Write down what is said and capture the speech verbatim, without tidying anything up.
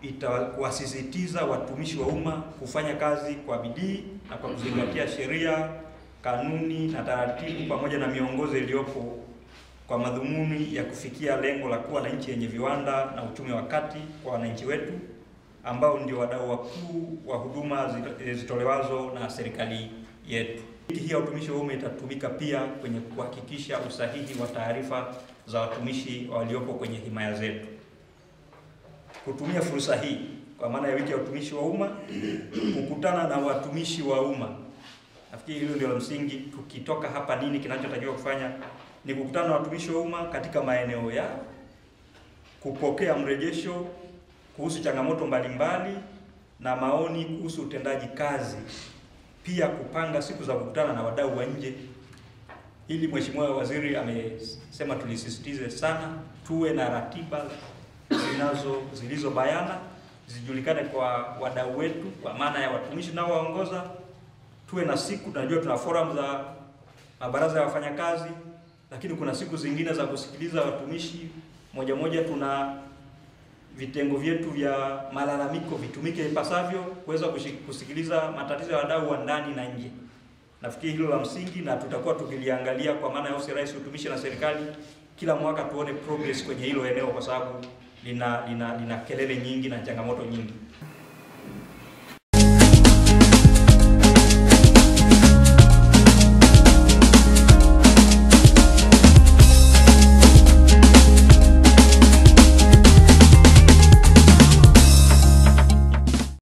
itawasisitiza watumishi wa umma kufanya kazi kwa bidii na kwa kuzingatia sheria, kanuni na taratibu pamoja na miongozo iliyopo kwa madhumuni ya kufikia lengo la kuwa na nchi yenye viwanda na uchumi wa kati kwa wananchi wetu ambao ndio wadau wakuu wa huduma zitolewazo na serikali yetu. Hii ya utumishi wa umma itatumika pia kwenye kuhakikisha usahihi wa taarifa za watumishi waliopo kwenye himaya zetu. Kutumia fursa hii kwa maana ya wiki ya utumishi wa umma, kukutana na watumishi wa umma. Nafikiri hilo ndio la msingi. Tukitoka hapa, nini kinachotakiwa kufanya? Ni kukutana na watumishi wa umma katika maeneo yao, kupokea mrejesho kuhusu changamoto mbalimbali na maoni kuhusu utendaji kazi. Pia kupanga siku za kukutana na wadau wa nje. Ili Mheshimiwa Waziri amesema tulisisitize sana tuwe na ratiba zinazo zilizo bayana, zijulikane kwa wadau wetu kwa maana ya watumishi nao waongoza. Tuwe na siku, tunajua tuna forum za mabaraza ya wafanyakazi, lakini kuna siku zingine za kusikiliza watumishi moja moja. Tuna vitengo vyetu vya malalamiko vitumike ipasavyo kuweza kusikiliza matatizo ya wadau wa ndani na nje. Nafikiri hilo la msingi, na tutakuwa tukiliangalia kwa maana ya ofisi ya Rais Utumishi na Serikali kila mwaka, tuone progress kwenye hilo eneo kwa sababu lina lina lina kelele nyingi na changamoto nyingi.